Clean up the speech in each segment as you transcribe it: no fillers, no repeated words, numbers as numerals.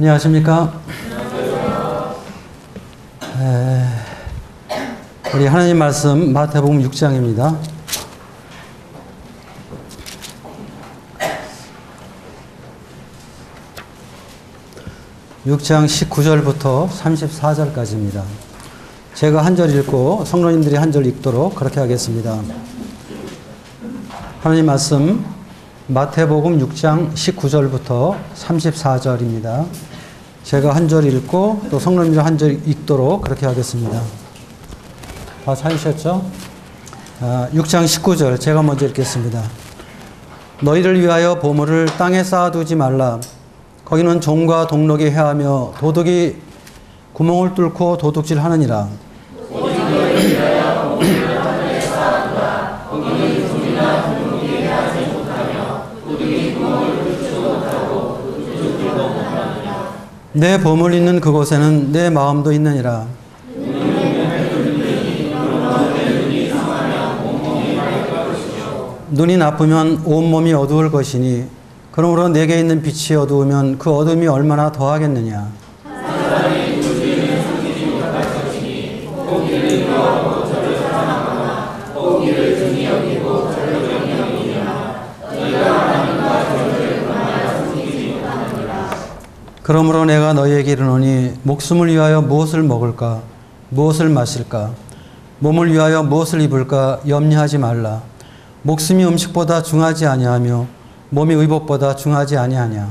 안녕하십니까? 우리 하나님 말씀 마태복음 6장입니다. (6장) 19절부터 34절까지입니다. 제가 한 절 읽고 성도님들이 한 절 읽도록 그렇게 하겠습니다. 하나님 말씀 마태복음 6장 19절부터 34절입니다. 제가 한 절 읽고 또 성도님들이 한 절 읽도록 그렇게 하겠습니다. 다 찾으셨죠? 6장 19절 제가 먼저 읽겠습니다. 너희를 위하여 보물을 땅에 쌓아두지 말라. 거기는 종과 동록이 해하며 도둑이 구멍을 뚫고 도둑질하느니라. 내 보물 있는 그곳에는 내 마음도 있느니라. 눈이 나쁘면 온몸이 어두울 것이니 그러므로 내게 있는 빛이 어두우면 그 어둠이 얼마나 더하겠느냐. 그러므로 내가 너희에게 이르노니 목숨을 위하여 무엇을 먹을까 무엇을 마실까 몸을 위하여 무엇을 입을까 염려하지 말라. 목숨이 음식보다 중하지 아니하며 몸이 의복보다 중하지 아니하냐.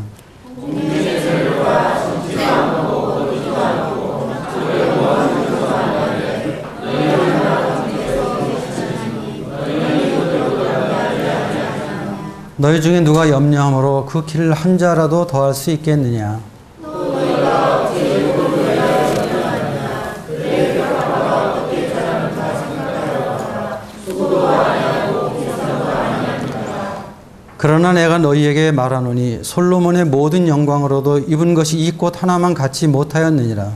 너희 중에 누가 염려함으로 그 길을 한 자라도 더할 수 있겠느냐. 그러나 내가 너희에게 말하노니 솔로몬의 모든 영광으로도 입은 것이 이 꽃 하나만 갖지 못하였느니라.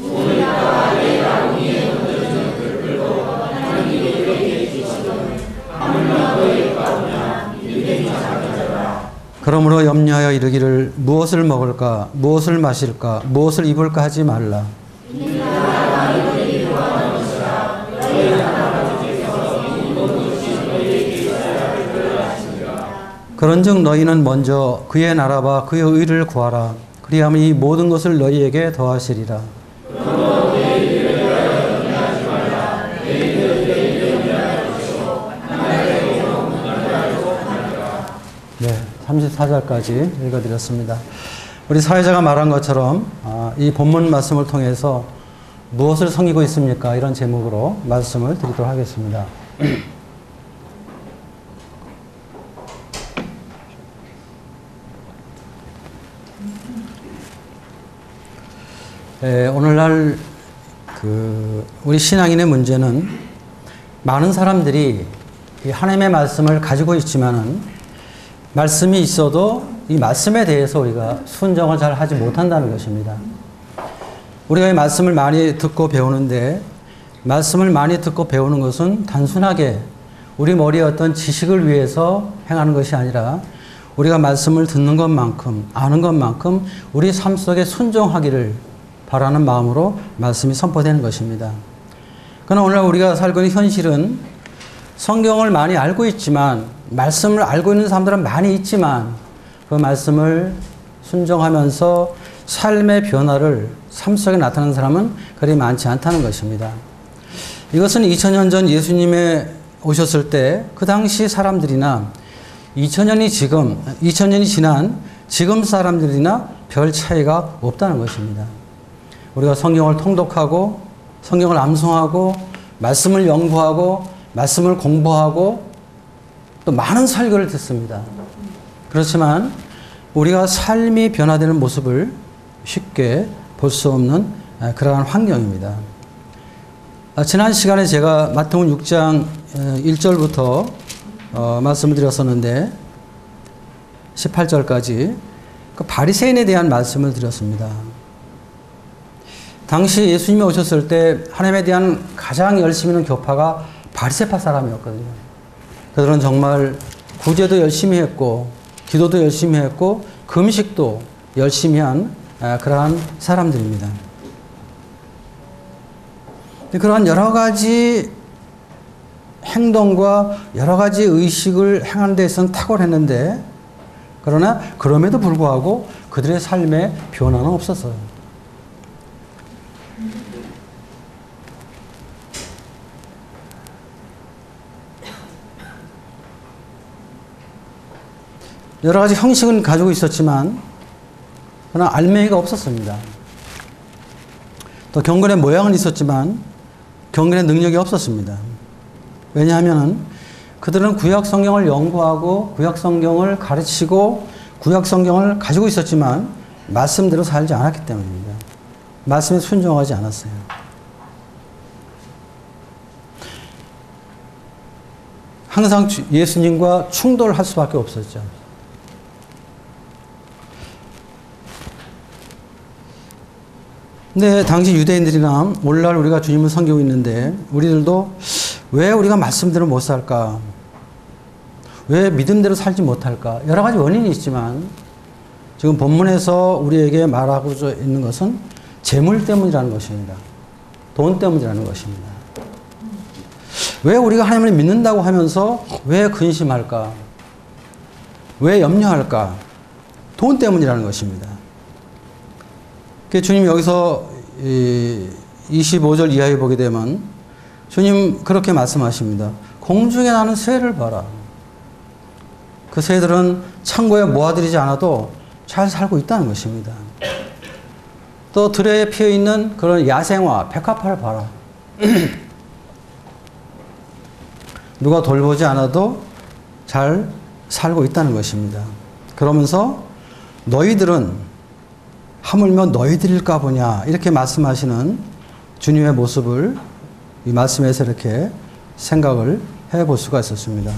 그러므로 염려하여 이르기를 무엇을 먹을까 무엇을 마실까 무엇을 입을까 하지 말라. 그런즉 너희는 먼저 그의 나라와 그의 의를 구하라. 그리하면 이 모든 것을 너희에게 더하시리라. 네, 34절까지 읽어드렸습니다. 우리 사회자가 말한 것처럼 이 본문 말씀을 통해서 무엇을 섬기고 있습니까? 이런 제목으로 말씀을 드리도록 하겠습니다. 오늘날 우리 신앙인의 문제는 많은 사람들이 이 하나님의 말씀을 가지고 있지만은 말씀이 있어도 이 말씀에 대해서 우리가 순종을 잘 하지 못한다는 것입니다. 우리가 이 말씀을 많이 듣고 배우는데 말씀을 많이 듣고 배우는 것은 단순하게 우리 머리에 어떤 지식을 위해서 행하는 것이 아니라 우리가 말씀을 듣는 것만큼 아는 것만큼 우리 삶 속에 순종하기를 바라는 마음으로 말씀이 선포되는 것입니다. 그러나 오늘 우리가 살고 있는 현실은 성경을 많이 알고 있지만 말씀을 알고 있는 사람들은 많이 있지만 그 말씀을 순종하면서 삶의 변화를 삶 속에 나타나는 사람은 그리 많지 않다는 것입니다. 이것은 2000년 전 예수님이 오셨을 때 그 당시 사람들이나 2000년이 지난 지금 사람들이나 별 차이가 없다는 것입니다. 우리가 성경을 통독하고 성경을 암송하고 말씀을 연구하고 말씀을 공부하고 또 많은 설교를 듣습니다. 그렇지만 우리가 삶이 변화되는 모습을 쉽게 볼 수 없는 그러한 환경입니다. 지난 시간에 제가 마태복음 6장 1절부터 말씀을 드렸었는데 18절까지 그 바리새인에 대한 말씀을 드렸습니다. 당시 예수님이 오셨을 때 하나님에 대한 가장 열심히 있는 교파가 바리새파 사람이었거든요. 그들은 정말 구제도 열심히 했고 기도도 열심히 했고 금식도 열심히 한 그러한 사람들입니다. 그러한 여러 가지 행동과 여러 가지 의식을 행하는 데 있어서는 탁월했는데, 그러나 그럼에도 불구하고 그들의 삶에 변화는 없었어요. 여러 가지 형식은 가지고 있었지만 그러나 알맹이가 없었습니다. 또 경건의 모양은 있었지만 경건의 능력이 없었습니다. 왜냐하면 그들은 구약 성경을 연구하고 구약 성경을 가르치고 구약 성경을 가지고 있었지만 말씀대로 살지 않았기 때문입니다. 말씀에 순종하지 않았어요. 항상 예수님과 충돌할 수밖에 없었죠. 근데 당시 유대인들이나 오늘날 우리가 주님을 섬기고 있는데 우리들도 왜 우리가 말씀대로 못 살까? 왜 믿음대로 살지 못할까? 여러 가지 원인이 있지만 지금 본문에서 우리에게 말하고자 있는 것은 재물 때문이라는 것입니다. 돈 때문이라는 것입니다. 왜 우리가 하나님을 믿는다고 하면서 왜 근심할까? 왜 염려할까? 돈 때문이라는 것입니다. 주님 여기서 25절 이하에 보게 되면 주님 그렇게 말씀하십니다. 공중에 나는 새를 봐라. 그 새들은 창고에 모아들이지 않아도 잘 살고 있다는 것입니다. 또 들에 피어있는 그런 야생화, 백합화를 봐라. 누가 돌보지 않아도 잘 살고 있다는 것입니다. 그러면서 너희들은 하물며 너희들일까 보냐 이렇게 말씀하시는 주님의 모습을 이 말씀에서 이렇게 생각을 해볼 수가 있었습니다.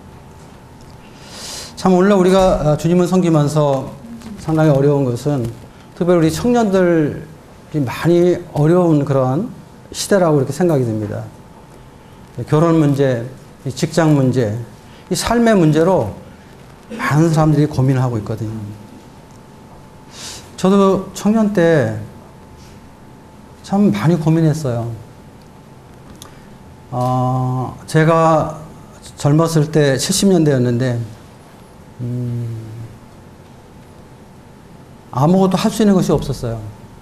참 오늘날 우리가 주님을 섬기면서 상당히 어려운 것은 특별히 우리 청년들이 많이 어려운 그런 시대라고 이렇게 생각이 듭니다. 결혼 문제, 직장 문제, 이 삶의 문제로 많은 사람들이 고민을 하고 있거든요. 저도 청년 때 참 많이 고민했어요. 제가 젊었을 때 70년대였는데 아무것도 할 수 있는 것이 없었어요.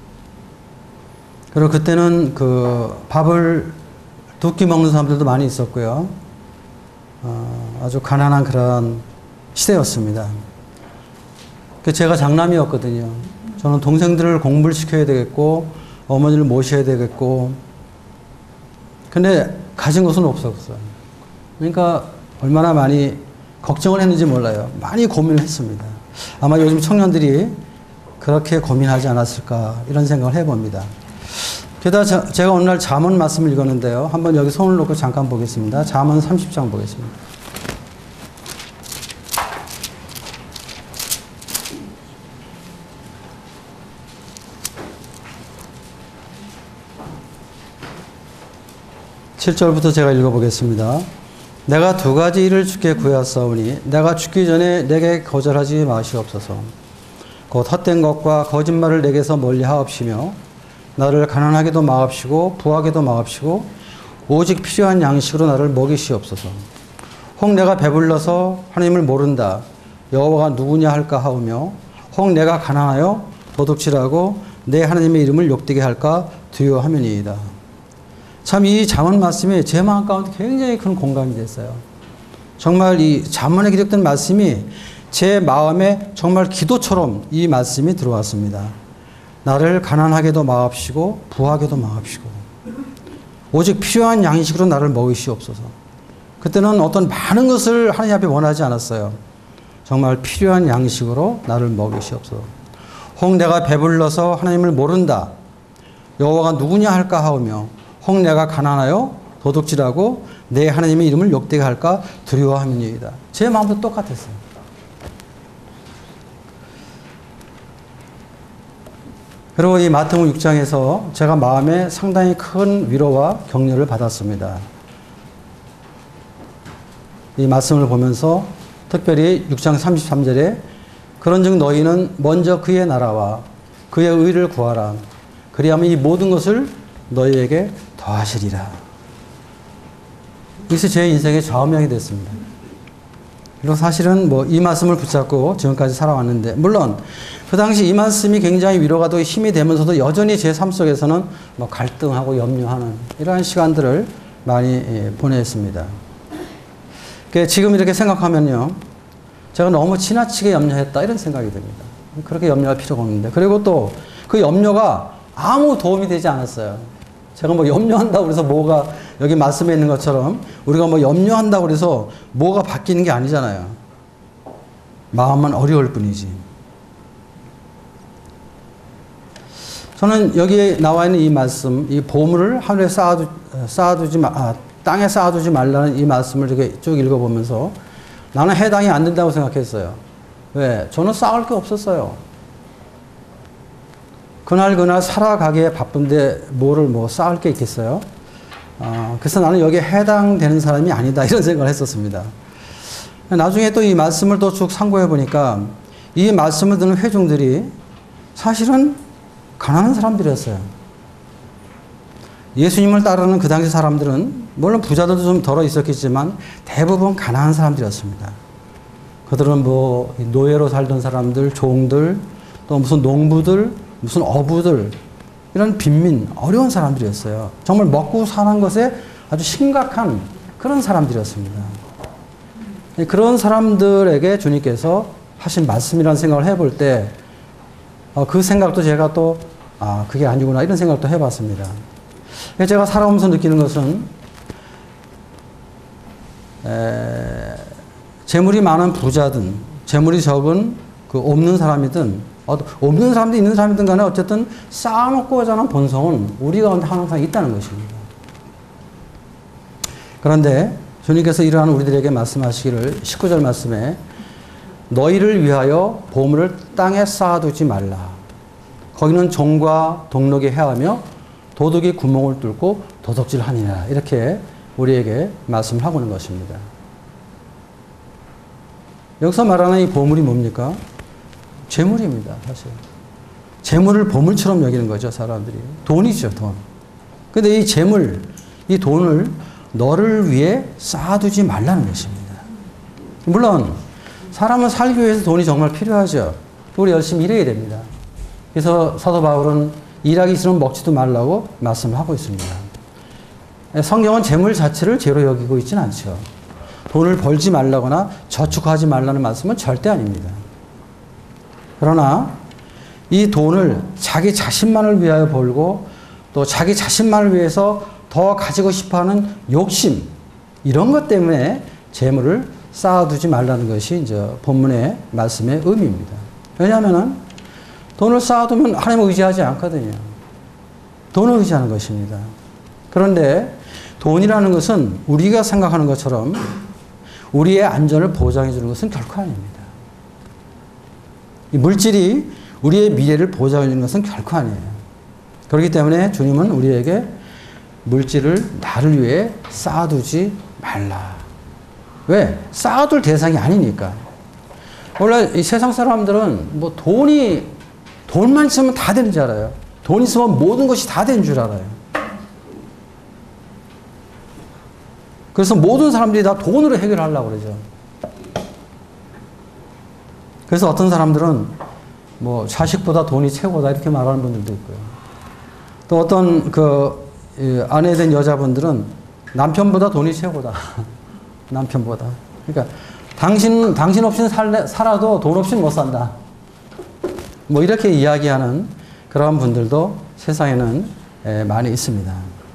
그리고 그때는 그 밥을 두 끼 먹는 사람들도 많이 있었고요. 아주 가난한 그런 시대였습니다. 제가 장남이었거든요. 저는 동생들을 공부를 시켜야 되겠고 어머니를 모셔야 되겠고 근데 가진 것은 없었어요. 그러니까 얼마나 많이 걱정을 했는지 몰라요. 많이 고민을 했습니다. 아마 요즘 청년들이 그렇게 고민하지 않았을까 이런 생각을 해봅니다. 게다가 제가 오늘 잠언 말씀을 읽었는데요. 한번 여기 손을 놓고 잠깐 보겠습니다. 잠언 30장 보겠습니다. (7절부터) 제가 읽어보겠습니다. 내가 두 가지 일을 주께 구하사오니 내가 죽기 전에 내게 거절하지 마시옵소서. 곧 헛된 것과 거짓말을 내게서 멀리 하옵시며 나를 가난하게도 마옵시고 부하게도 마옵시고 오직 필요한 양식으로 나를 먹이시옵소서. 혹 내가 배불러서 하나님을 모른다 여호와가 누구냐 할까 하오며 혹 내가 가난하여 도둑질하고 내 하나님의 이름을 욕되게 할까 두려워하면이이다. 참 이 잠언 말씀이 제 마음 가운데 굉장히 큰 공감이 됐어요. 정말 이 잠언에 기록된 말씀이 제 마음에 정말 기도처럼 이 말씀이 들어왔습니다. 나를 가난하게도 마옵시고 부하게도 마옵시고 오직 필요한 양식으로 나를 먹이시옵소서. 그때는 어떤 많은 것을 하나님 앞에 원하지 않았어요. 정말 필요한 양식으로 나를 먹이시옵소서. 혹 내가 배불러서 하나님을 모른다 여호와가 누구냐 할까 하오며 혹 내가 가난하여 도둑질하고 내 하나님의 이름을 욕되게 할까 두려워함이니이다. 제 마음도 똑같았어요. 그리고 이 마태복음 6장에서 제가 마음에 상당히 큰 위로와 격려를 받았습니다. 이 말씀을 보면서 특별히 6장 33절에 그런즉 너희는 먼저 그의 나라와 그의 의를 구하라. 그리하면 이 모든 것을 너희에게 더하시리라. 이것이 제 인생의 좌우명이 됐습니다. 그리고 사실은 뭐 이 말씀을 붙잡고 지금까지 살아왔는데, 물론 그 당시 이 말씀이 굉장히 위로가 되고 힘이 되면서도 여전히 제 삶 속에서는 뭐 갈등하고 염려하는 이러한 시간들을 많이 보냈습니다. 지금 이렇게 생각하면요, 제가 너무 지나치게 염려했다 이런 생각이 듭니다. 그렇게 염려할 필요가 없는데, 그리고 또 그 염려가 아무 도움이 되지 않았어요. 제가 뭐 염려한다고 해서 뭐가, 여기 말씀에 있는 것처럼 우리가 뭐 염려한다고 해서 뭐가 바뀌는 게 아니잖아요. 마음만 어려울 뿐이지. 저는 여기에 나와 있는 이 말씀, 이 보물을 하늘에 땅에 쌓아두지 말라는 이 말씀을 이렇게 쭉 읽어보면서 나는 해당이 안 된다고 생각했어요. 왜? 저는 쌓을 게 없었어요. 그날 살아가기에 바쁜데 뭐를 뭐 쌓을 게 있겠어요? 그래서 나는 여기에 해당되는 사람이 아니다 이런 생각을 했었습니다. 나중에 또 이 말씀을 또 쭉 상고해 보니까 이 말씀을 듣는 회중들이 사실은 가난한 사람들이었어요. 예수님을 따르는 그 당시 사람들은 물론 부자들도 좀 덜어 있었겠지만 대부분 가난한 사람들이었습니다. 그들은 뭐 노예로 살던 사람들, 종들, 또 무슨 농부들, 무슨 어부들, 이런 빈민, 어려운 사람들이었어요. 정말 먹고 사는 것에 아주 심각한 그런 사람들이었습니다. 그런 사람들에게 주님께서 하신 말씀이라는 생각을 해볼 때, 그 생각도 제가 또, 그게 아니구나, 이런 생각도 해봤습니다. 제가 살아오면서 느끼는 것은, 재물이 많은 부자든, 재물이 적은 그 없는 사람이든, 없는 사람도 있는 사람이든 간에 어쨌든 쌓아놓고자 하는 본성은 우리 가운데 항상 있다는 것입니다. 그런데 주님께서 이러한 우리들에게 말씀하시기를 19절 말씀에 너희를 위하여 보물을 땅에 쌓아두지 말라. 거기는 종과 동록이 해하며 도둑이 구멍을 뚫고 도둑질하니라. 이렇게 우리에게 말씀을 하고 있는 것입니다. 여기서 말하는 이 보물이 뭡니까? 재물입니다, 사실. 재물을 보물처럼 여기는 거죠, 사람들이. 돈이죠, 돈. 근데 이 재물, 이 돈을 너를 위해 쌓아두지 말라는 것입니다. 물론, 사람은 살기 위해서 돈이 정말 필요하죠. 우리 열심히 일해야 됩니다. 그래서 사도 바울은 일하기 싫으면 먹지도 말라고 말씀을 하고 있습니다. 성경은 재물 자체를 죄로 여기고 있지는 않죠. 돈을 벌지 말라거나 저축하지 말라는 말씀은 절대 아닙니다. 그러나 이 돈을 자기 자신만을 위하여 벌고 또 자기 자신만을 위해서 더 가지고 싶어하는 욕심, 이런 것 때문에 재물을 쌓아두지 말라는 것이 이제 본문의 말씀의 의미입니다. 왜냐하면 돈을 쌓아두면 하나님을 의지하지 않거든요. 돈을 의지하는 것입니다. 그런데 돈이라는 것은 우리가 생각하는 것처럼 우리의 안전을 보장해 주는 것은 결코 아닙니다. 이 물질이 우리의 미래를 보장해 주는 것은 결코 아니에요. 그렇기 때문에 주님은 우리에게 물질을 나를 위해 쌓아두지 말라. 왜? 쌓아둘 대상이 아니니까. 원래 이 세상 사람들은 뭐 돈만 있으면 다 되는 줄 알아요. 돈 있으면 모든 것이 다 되는 줄 알아요. 그래서 모든 사람들이 다 돈으로 해결하려고 그러죠. 그래서 어떤 사람들은 뭐 자식보다 돈이 최고다 이렇게 말하는 분들도 있고요. 또 어떤 아내 된 여자분들은 남편보다 돈이 최고다. 남편보다. 그러니까 당신 없이는 살아도 돈 없이는 못 산다. 뭐 이렇게 이야기하는 그런 분들도 세상에는 많이 있습니다.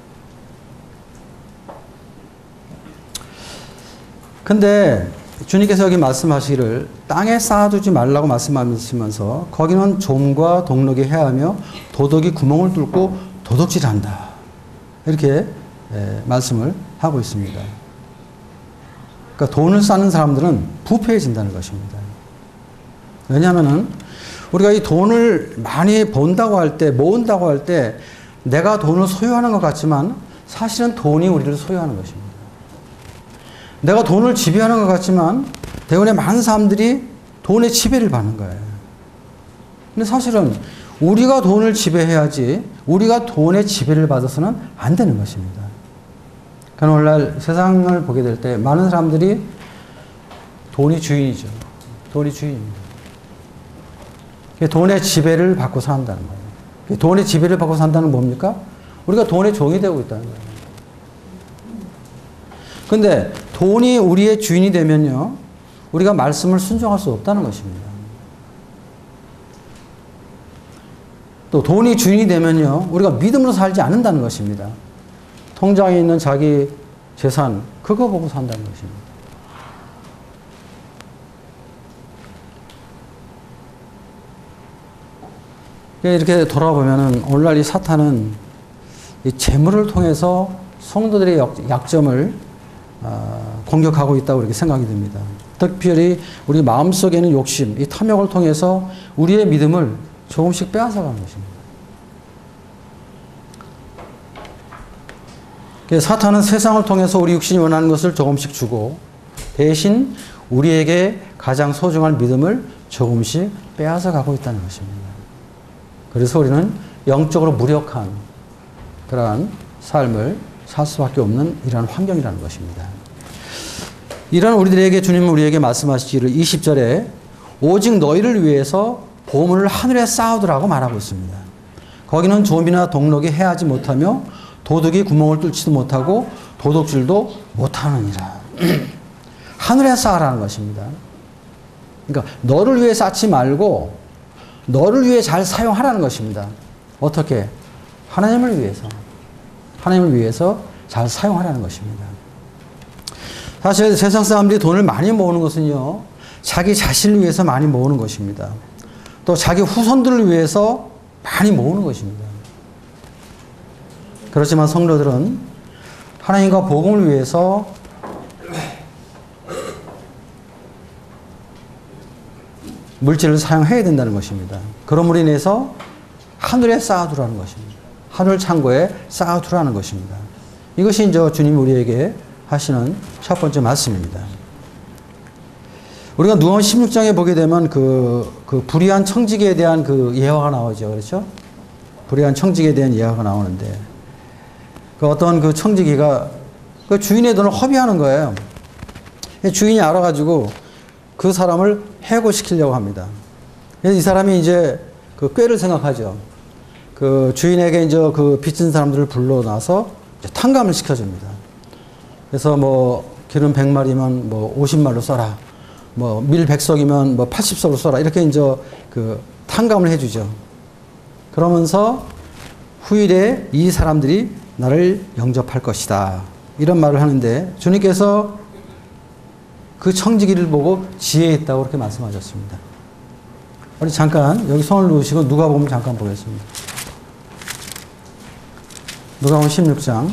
근데 주님께서 여기 말씀하시기를 땅에 쌓아두지 말라고 말씀하시면서 거기는 종과 동록이 해하며 도둑이 구멍을 뚫고 도둑질한다. 이렇게 말씀을 하고 있습니다. 그러니까 돈을 쌓는 사람들은 부패해진다는 것입니다. 왜냐하면 우리가 이 돈을 많이 번다고 할 때, 모은다고 할 때 내가 돈을 소유하는 것 같지만 사실은 돈이 우리를 소유하는 것입니다. 내가 돈을 지배하는 것 같지만 대부분의 많은 사람들이 돈의 지배를 받는 거예요. 근데 사실은 우리가 돈을 지배해야지 우리가 돈의 지배를 받아서는 안 되는 것입니다. 그러나 오늘날 세상을 보게 될 때 많은 사람들이 돈이 주인이죠. 돈이 주인입니다. 돈의 지배를 받고 산다는 거예요. 돈의 지배를 받고 산다는 건 뭡니까? 우리가 돈의 종이 되고 있다는 거예요. 근데 돈이 우리의 주인이 되면요, 우리가 말씀을 순종할 수 없다는 것입니다. 또 돈이 주인이 되면요, 우리가 믿음으로 살지 않는다는 것입니다. 통장에 있는 자기 재산, 그거 보고 산다는 것입니다. 이렇게 돌아보면은 오늘날 이 사탄은 이 재물을 통해서 성도들의 약점을 공격하고 있다고 이렇게 생각이 듭니다. 특별히 우리 마음속에 있는 욕심, 이 탐욕을 통해서 우리의 믿음을 조금씩 빼앗아가는 것입니다. 사탄은 세상을 통해서 우리 육신이 원하는 것을 조금씩 주고 대신 우리에게 가장 소중한 믿음을 조금씩 빼앗아가고 있다는 것입니다. 그래서 우리는 영적으로 무력한 그러한 삶을 살 수밖에 없는 이러한 환경이라는 것입니다. 이런 우리들에게 주님은 우리에게 말씀하시기를 20절에 오직 너희를 위해서 보물을 하늘에 쌓아두라고 말하고 있습니다. 거기는 좀이나 동록이 해하지 못하며 도둑이 구멍을 뚫지도 못하고 도둑질도 못하느니라. 하늘에 쌓으라는 것입니다. 그러니까 너를 위해 쌓지 말고 너를 위해 잘 사용하라는 것입니다. 어떻게? 하나님을 위해서. 하나님을 위해서 잘 사용하라는 것입니다. 사실 세상 사람들이 돈을 많이 모으는 것은요, 자기 자신을 위해서 많이 모으는 것입니다. 또 자기 후손들을 위해서 많이 모으는 것입니다. 그렇지만 성도들은 하나님과 복음을 위해서 물질을 사용해야 된다는 것입니다. 그럼으로 인해서 하늘에 쌓아두라는 것입니다. 하늘 창고에 쌓아두라는 것입니다. 이것이 이제 주님이 우리에게 하시는 첫 번째 말씀입니다. 우리가 누가복음 16장에 보게 되면 그 불의한 청지기에 대한 그 예화가 나오죠. 그렇죠? 불의한 청지기에 대한 예화가 나오는데 그 어떤 그 청지기가 그 주인의 돈을 허비하는 거예요. 주인이 알아가지고 그 사람을 해고시키려고 합니다. 그래서 이 사람이 이제 그 꾀를 생각하죠. 그 주인에게 이제 그 빚진 사람들을 불러놔서 탕감을 시켜줍니다. 그래서 뭐 기름 100마리면 뭐 50말로 써라. 뭐 밀 100석이면 뭐 80석으로 써라. 이렇게 이제 그 탕감을 해주죠. 그러면서 후일에 이 사람들이 나를 영접할 것이다. 이런 말을 하는데 주님께서 그 청지기를 보고 지혜 있다고 그렇게 말씀하셨습니다. 우리 잠깐 여기 손을 놓으시고 누가복음 잠깐 보겠습니다. 누가복음 16장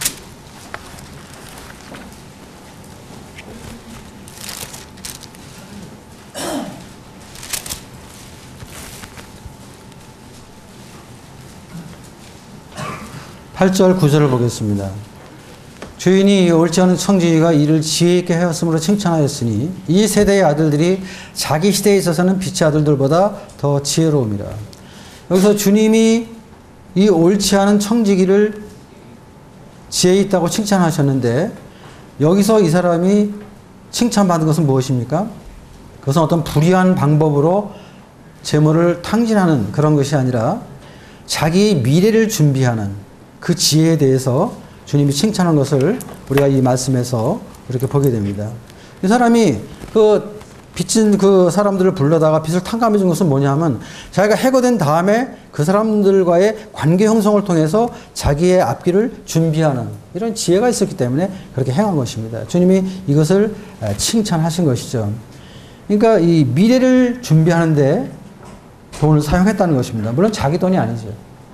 8절 9절을 보겠습니다. 주인이 옳지 않은 청지기가 이를 지혜 있게 하였으므로 칭찬하였으니 이 세대의 아들들이 자기 시대에 있어서는 빛의 아들들보다 더 지혜로움이라. 여기서 주님이 이 옳지 않은 청지기를 지혜 있다고 칭찬하셨는데 여기서 이 사람이 칭찬받은 것은 무엇입니까? 그것은 어떤 불의한 방법으로 재물을 탕진하는 그런 것이 아니라 자기의 미래를 준비하는 그 지혜에 대해서 주님이 칭찬한 것을 우리가 이 말씀에서 이렇게 보게 됩니다. 이 사람이 그 빚진 그 사람들을 불러다가 빚을 탕감해 준 것은 뭐냐면 자기가 해고된 다음에 그 사람들과의 관계 형성을 통해서 자기의 앞길을 준비하는 이런 지혜가 있었기 때문에 그렇게 행한 것입니다. 주님이 이것을 칭찬하신 것이죠. 그러니까 이 미래를 준비하는데 돈을 사용했다는 것입니다. 물론 자기 돈이 아니죠.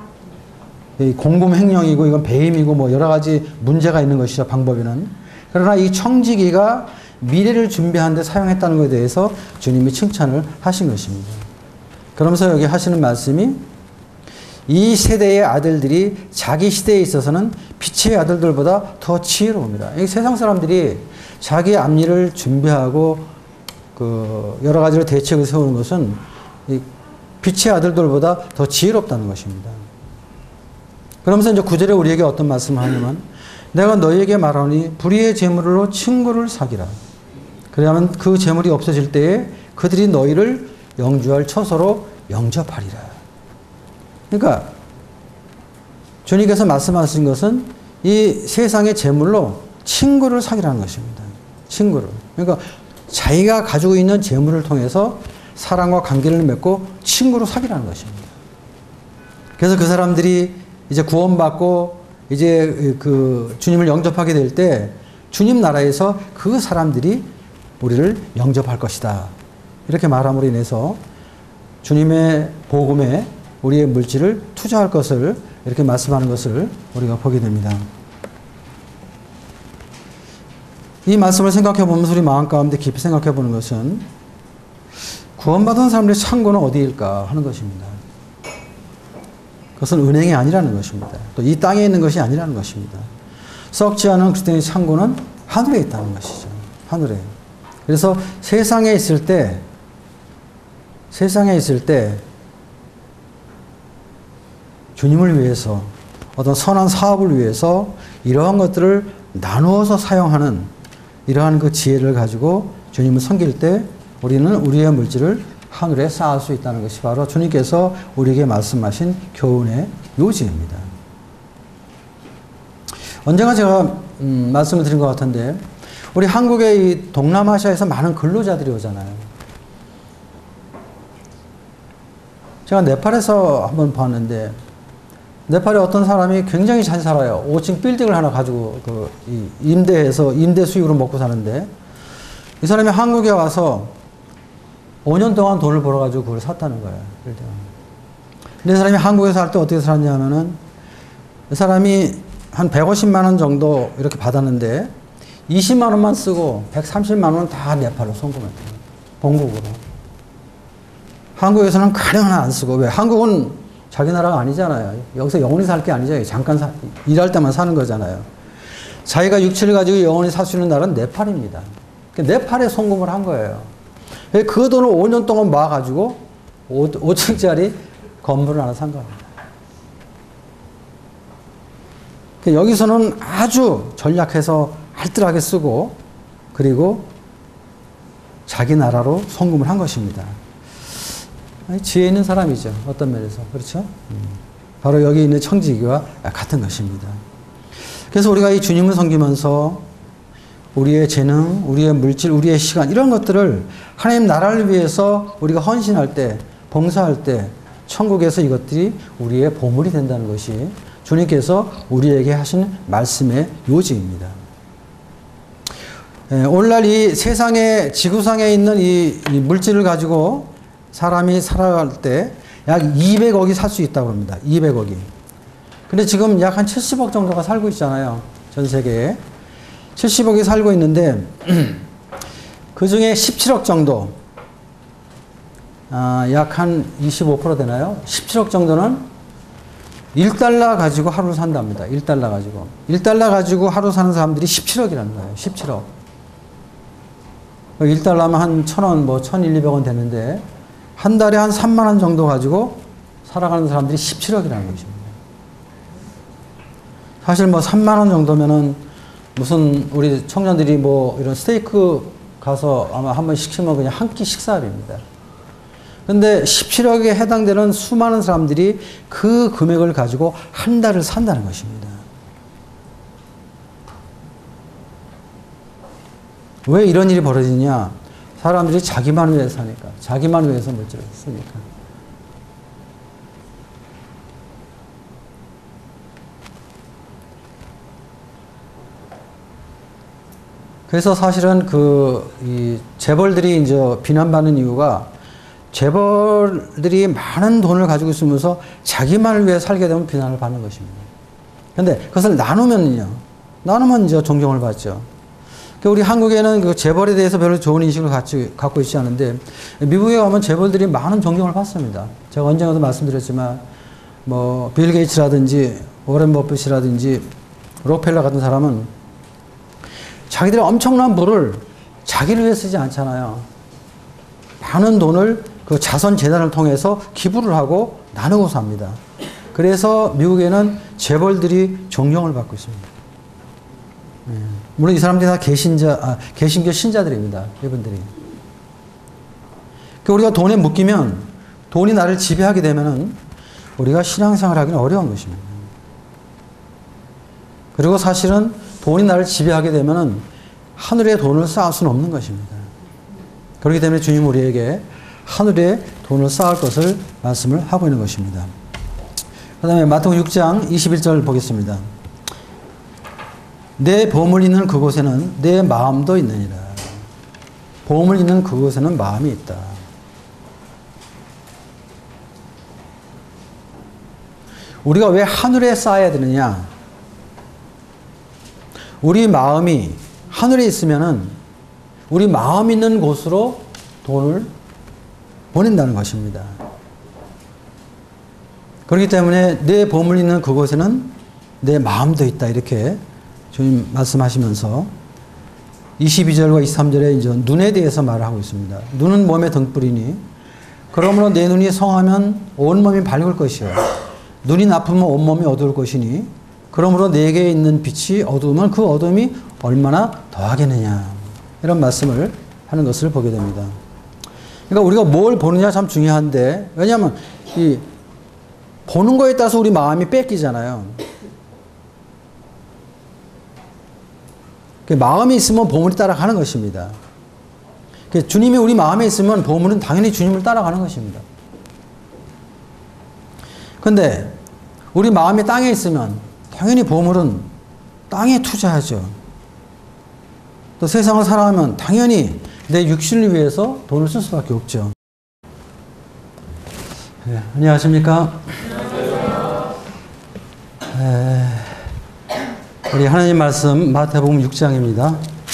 공금 횡령이고 이건 배임이고 뭐 여러 가지 문제가 있는 것이죠. 방법에는. 그러나 이 청지기가 미래를 준비하는 데 사용했다는 것에 대해서 주님이 칭찬을 하신 것입니다. 그러면서 여기 하시는 말씀이 이 세대의 아들들이 자기 시대에 있어서는 빛의 아들들보다 더 지혜로움이라. 이 세상 사람들이 자기의 앞일을 준비하고 그 여러 가지로 대책을 세우는 것은 빛의 아들들보다 더 지혜롭다는 것입니다. 그러면서 이제 9절에 우리에게 어떤 말씀을 하냐면 내가 너희에게 말하니 불의의 재물로 친구를 사귀라. 그러면 그 재물이 없어질 때에 그들이 너희를 영주할 처소로 영접하리라. 그러니까 주님께서 말씀하신 것은 이 세상의 재물로 친구를 사귀라는 것입니다. 친구를. 그러니까 자기가 가지고 있는 재물을 통해서 사랑과 관계를 맺고 친구로 사귀라는 것입니다. 그래서 그 사람들이 이제 구원받고 이제 그 주님을 영접하게 될 때 주님 나라에서 그 사람들이 우리를 영접할 것이다. 이렇게 말함으로 인해서 주님의 복음에 우리의 물질을 투자할 것을 이렇게 말씀하는 것을 우리가 보게 됩니다. 이 말씀을 생각해 보면서 우리 마음 가운데 깊이 생각해 보는 것은 구원받은 사람들의 창고는 어디일까 하는 것입니다. 그것은 은행이 아니라는 것입니다. 또 이 땅에 있는 것이 아니라는 것입니다. 썩지 않은 그리스도인의 창고는 하늘에 있다는 것이죠. 하늘에. 그래서 세상에 있을 때 주님을 위해서 어떤 선한 사업을 위해서 이러한 것들을 나누어서 사용하는 이러한 그 지혜를 가지고 주님을 섬길 때 우리는 우리의 물질을 하늘에 쌓을 수 있다는 것이 바로 주님께서 우리에게 말씀하신 교훈의 요지입니다. 언젠가 제가 말씀을 드린 것 같은데 우리 한국의 이 동남아시아에서 많은 근로자들이 오잖아요. 제가 네팔에서 한번 봤는데 네팔에 어떤 사람이 굉장히 잘 살아요. 5층 빌딩을 하나 가지고 임대해서 임대 수익으로 먹고 사는데 이 사람이 한국에 와서 5년 동안 돈을 벌어가지고 그걸 샀다는 거예요. 근데 이 사람이 한국에 살 때 어떻게 살았냐면은 이 사람이 한 150만 원 정도 이렇게 받았는데 20만 원만 쓰고 130만 원은 다 네팔로 송금했대요. 본국으로. 한국에서는 가령 하나 안 쓰고 왜? 한국은 자기 나라가 아니잖아요. 여기서 영원히 살 게 아니잖아요. 잠깐 일할 때만 사는 거잖아요. 자기가 육체를 가지고 영원히 살 수 있는 나라는 네팔입니다. 네팔에 송금을 한 거예요. 그 돈을 5년 동안 모아가지고 5층짜리 건물을 하나 산 겁니다. 여기서는 아주 전략해서 알뜰하게 쓰고 그리고 자기 나라로 송금을 한 것입니다. 지혜 있는 사람이죠. 어떤 면에서. 그렇죠? 바로 여기 있는 청지기와 같은 것입니다. 그래서 우리가 이 주님을 섬기면서 우리의 재능, 우리의 물질, 우리의 시간 이런 것들을 하나님 나라를 위해서 우리가 헌신할 때, 봉사할 때 천국에서 이것들이 우리의 보물이 된다는 것이 주님께서 우리에게 하신 말씀의 요지입니다. 오늘날 이 세상에 지구상에 있는 이 물질을 가지고 사람이 살아갈 때 약 200억이 살 수 있다고 합니다. 200억이. 근데 지금 약 한 70억 정도가 살고 있잖아요. 전 세계에. 70억이 살고 있는데 그 중에 17억 정도 약 한 25% 되나요? 17억 정도는 1달러 가지고 하루를 산답니다. 1달러 가지고. 1달러 가지고 하루 사는 사람들이 17억이라는 거예요. 17억. 1달러면 한 1,000원, 뭐 1,200원 되는데 한 달에 한 3만 원 정도 가지고 살아가는 사람들이 17억이라는 것입니다. 사실 뭐 3만 원 정도면은 무슨 우리 청년들이 뭐 이런 스테이크 가서 아마 한번 시키면 그냥 한 끼 식사합니다. 근데 17억에 해당되는 수많은 사람들이 그 금액을 가지고 한 달을 산다는 것입니다. 왜 이런 일이 벌어지냐? 사람들이 자기만 위해서 사니까. 자기만 위해서 물질을 쓰니까. 그래서 사실은 이 재벌들이 이제 비난받는 이유가 재벌들이 많은 돈을 가지고 있으면서 자기만을 위해 살게 되면 비난을 받는 것입니다. 그런데 그것을 나누면 이제 존경을 받죠. 우리 한국에는 그 재벌에 대해서 별로 좋은 인식을 갖고 있지 않은데 미국에 가면 재벌들이 많은 존경을 받습니다. 제가 언젠가도 말씀드렸지만 뭐 빌 게이츠라든지 워렌 버핏이라든지 록펠러 같은 사람은 자기들의 엄청난 부를 자기를 위해 쓰지 않잖아요. 많은 돈을 그 자선 재단을 통해서 기부를 하고 나누고 삽니다. 그래서 미국에는 재벌들이 존경을 받고 있습니다. 물론 이 사람들이 다 개신교 신자들입니다. 이분들이. 우리가 돈에 묶이면, 돈이 나를 지배하게 되면은 우리가 신앙생활 하기는 어려운 것입니다. 그리고 사실은 돈이 나를 지배하게 되면은 하늘에 돈을 쌓을 수는 없는 것입니다. 그렇기 때문에 주님 우리에게 하늘에 돈을 쌓을 것을 말씀을 하고 있는 것입니다. 그 다음에 마태복음 6장 21절 보겠습니다. 내 보물 있는 그곳에는 내 마음도 있느니라. 보물 있는 그곳에는 마음이 있다. 우리가 왜 하늘에 쌓아야 되느냐? 우리 마음이 하늘에 있으면은 우리 마음 있는 곳으로 돈을 보낸다는 것입니다. 그렇기 때문에 내 보물 있는 그곳에는 내 마음도 있다. 이렇게 주님 말씀하시면서 22절과 23절에 이제 눈에 대해서 말을 하고 있습니다. 눈은 몸의 등불이니 그러므로 내 눈이 성하면 온몸이 밝을 것이요 눈이 나쁘면 온몸이 어두울 것이니 그러므로 내게 있는 빛이 어두우면 그 어둠이 얼마나 더하겠느냐. 이런 말씀을 하는 것을 보게 됩니다. 그러니까 우리가 뭘 보느냐 참 중요한데, 왜냐하면 이 보는 거에 따라서 우리 마음이 뺏기잖아요. 마음이 있으면 보물이 따라가는 것입니다. 주님이 우리 마음에 있으면 보물은 당연히 주님을 따라가는 것입니다. 그런데 우리 마음이 땅에 있으면 당연히 보물은 땅에 투자하죠. 또 세상을 살아가면 당연히 내 육신을 위해서 돈을 쓸 수밖에 없죠. 네, 안녕하십니까? 우리 하나님 말씀 마태복음 6장입니다.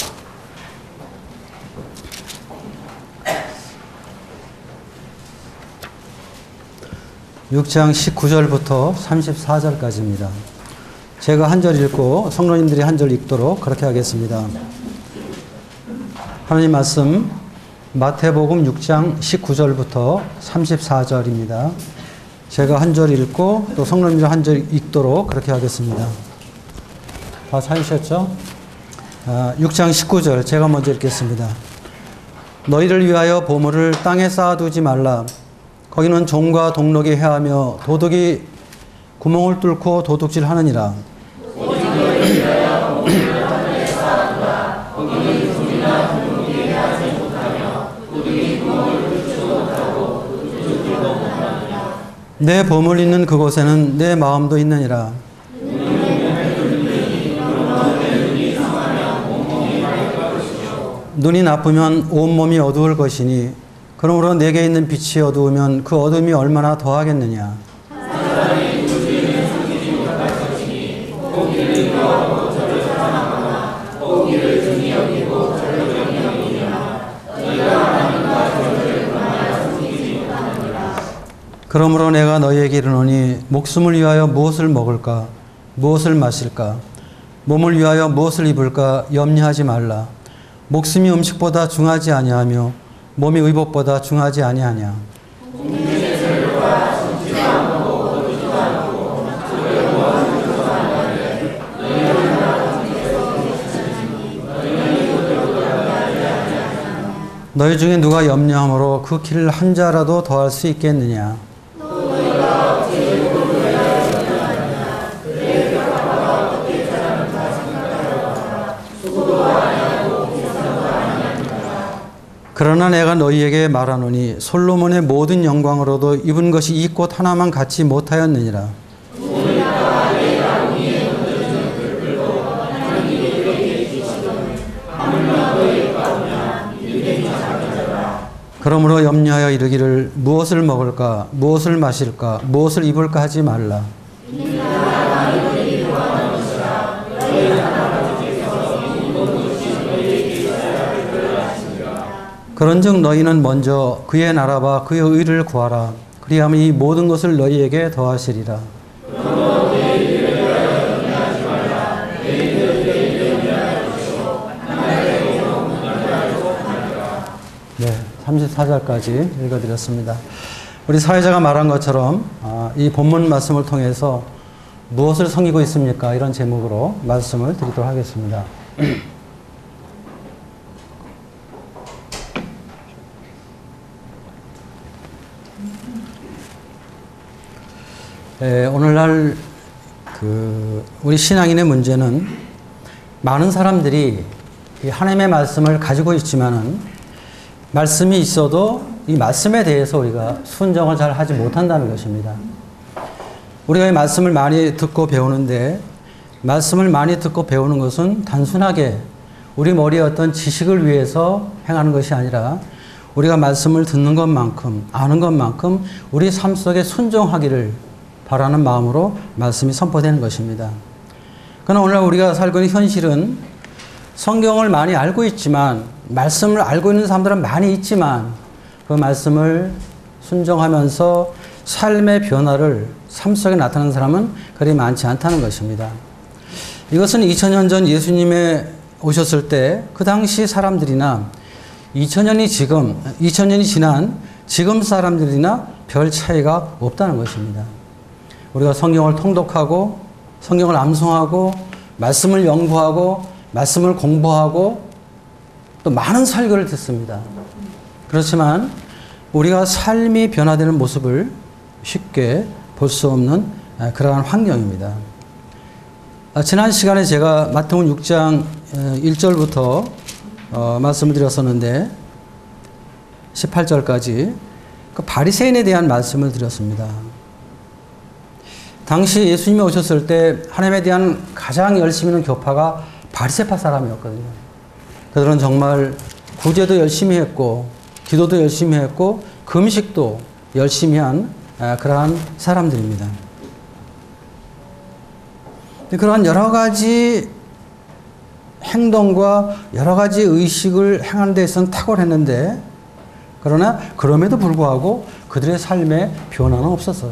(6장) 19절부터 34절까지입니다. 제가 한 절 읽고 성도님들이 한 절 읽도록 그렇게 하겠습니다. 하나님 말씀 마태복음 6장 19절부터 34절입니다. 제가 한 절 읽고 또 성도님들 한 절 읽도록 그렇게 하겠습니다. 다 찾으셨죠? 6장 19절 제가 먼저 읽겠습니다. 너희를 위하여 보물을 땅에 쌓아두지 말라. 거기는 종과 동록이 해하며 도둑이 구멍을 뚫고 도둑질하느니라. 내 보물 있는 그곳에는 내 마음도 있느니라. 눈이 나쁘면 온몸이 어두울 것이니 그러므로 내게 있는 빛이 어두우면 그 어둠이 얼마나 더하겠느냐. 그러므로 내가 너희에게 이르노니 목숨을 위하여 무엇을 먹을까 무엇을 마실까 몸을 위하여 무엇을 입을까 염려하지 말라. 목숨이 음식보다 중하지 아니하며 몸이 의복보다 중하지 아니하냐. 너희 중에 누가 염려함으로 그 길을 한 자라도 더할 수 있겠느냐. 그러나 내가 너희에게 말하노니 솔로몬의 모든 영광으로도 입은 것이 이 꽃 하나만 갖지 못하였느니라. 그러므로 염려하여 이르기를 무엇을 먹을까 무엇을 마실까 무엇을 입을까 하지 말라. 그런즉 너희는 먼저 그의 나라와 그의 의를 구하라. 그리하면 이 모든 것을 너희에게 더하시리라. 네, 34절까지 읽어드렸습니다. 우리 사회자가 말한 것처럼 이 본문 말씀을 통해서 무엇을 섬기고 있습니까? 이런 제목으로 말씀을 드리도록 하겠습니다. 오늘날 우리 신앙인의 문제는 많은 사람들이 이 하나님의 말씀을 가지고 있지만은 말씀이 있어도 이 말씀에 대해서 우리가 순종을 잘 하지 못한다는 것입니다. 우리가 이 말씀을 많이 듣고 배우는데 말씀을 많이 듣고 배우는 것은 단순하게 우리 머리에 어떤 지식을 위해서 행하는 것이 아니라 우리가 말씀을 듣는 것만큼 아는 것만큼 우리 삶 속에 순종하기를 바라는 마음으로 말씀이 선포되는 것입니다. 그러나 오늘 우리가 살고 있는 현실은 성경을 많이 알고 있지만 말씀을 알고 있는 사람들은 많이 있지만 그 말씀을 순종하면서 삶의 변화를 삶 속에 나타나는 사람은 그리 많지 않다는 것입니다. 이것은 2000년 전 예수님이 오셨을 때 그 당시 사람들이나 2000년이 지난 지금 사람들이나 별 차이가 없다는 것입니다. 우리가 성경을 통독하고 성경을 암송하고 말씀을 연구하고 말씀을 공부하고 또 많은 설교를 듣습니다. 그렇지만 우리가 삶이 변화되는 모습을 쉽게 볼 수 없는 그러한 환경입니다. 지난 시간에 제가 마태복음 6장 1절부터 말씀을 드렸었는데 18절까지 그 바리새인에 대한 말씀을 드렸습니다. 당시 예수님이 오셨을 때 하나님에 대한 가장 열심히 있는 교파가 바리새파 사람이었거든요. 그들은 정말 구제도 열심히 했고 기도도 열심히 했고 금식도 열심히 한 그러한 사람들입니다. 그러한 여러 가지 행동과 여러 가지 의식을 행하는 데 있어서는 탁월했는데 그러나 그럼에도 불구하고 그들의 삶에 변화는 없었어요.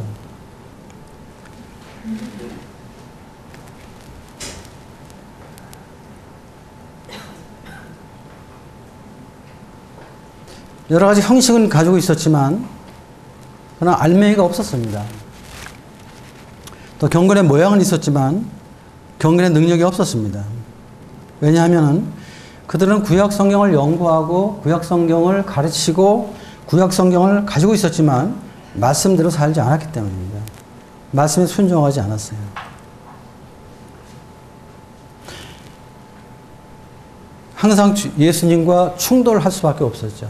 여러 가지 형식은 가지고 있었지만 그러나 알맹이가 없었습니다. 또 경건의 모양은 있었지만 경건의 능력이 없었습니다. 왜냐하면 그들은 구약 성경을 연구하고 구약 성경을 가르치고 구약 성경을 가지고 있었지만 말씀대로 살지 않았기 때문입니다. 말씀에 순종하지 않았어요. 항상 예수님과 충돌할 수밖에 없었죠.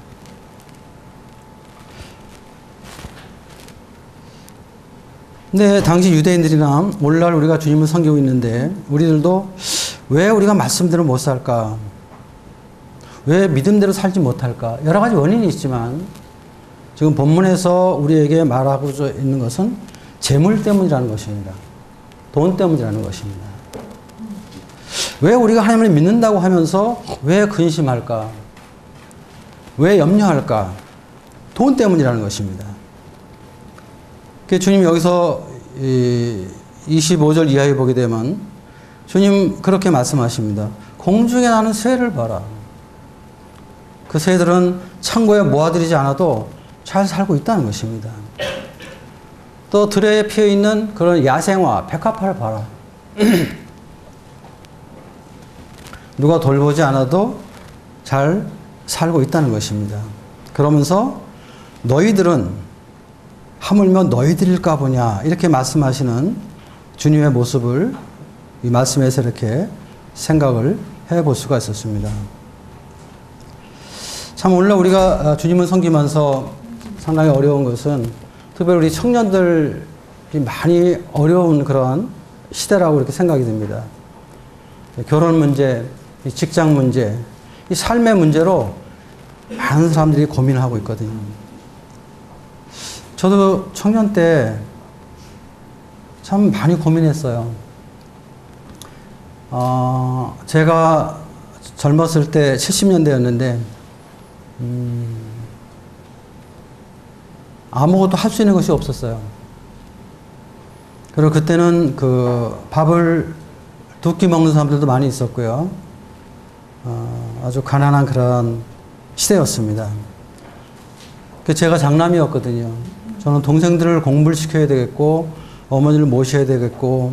근데 당시 유대인들이나 오늘날 우리가 주님을 섬기고 있는데 우리들도 왜 우리가 말씀대로 못 살까? 왜 믿음대로 살지 못할까? 여러 가지 원인이 있지만 지금 본문에서 우리에게 말하고 있는 것은 재물 때문이라는 것입니다. 돈 때문이라는 것입니다. 왜 우리가 하나님을 믿는다고 하면서 왜 근심할까? 왜 염려할까? 돈 때문이라는 것입니다. 주님 여기서 25절 이하에 보게 되면 주님 그렇게 말씀하십니다. 공중에 나는 새를 봐라. 그 새들은 창고에 모아들이지 않아도 잘 살고 있다는 것입니다. 또 들에 피어있는 그런 야생화, 백합화를 봐라. 누가 돌보지 않아도 잘 살고 있다는 것입니다. 그러면서 너희들은 하물며 너희들일까 보냐 이렇게 말씀하시는 주님의 모습을 이 말씀에서 이렇게 생각을 해볼 수가 있었습니다. 참 오늘날 우리가 주님을 섬기면서 상당히 어려운 것은 특별히 우리 청년들이 많이 어려운 그런 시대라고 이렇게 생각이 듭니다. 결혼 문제, 직장 문제, 이 삶의 문제로 많은 사람들이 고민을 하고 있거든요. 저도 청년 때 참 많이 고민했어요. 제가 젊었을 때 70년대였는데 아무것도 할 수 있는 것이 없었어요. 그리고 그때는 그 밥을 두 끼 먹는 사람들도 많이 있었고요. 아주 가난한 그런 시대였습니다. 제가 장남이었거든요. 저는 동생들을 공부를 시켜야 되겠고, 어머니를 모셔야 되겠고,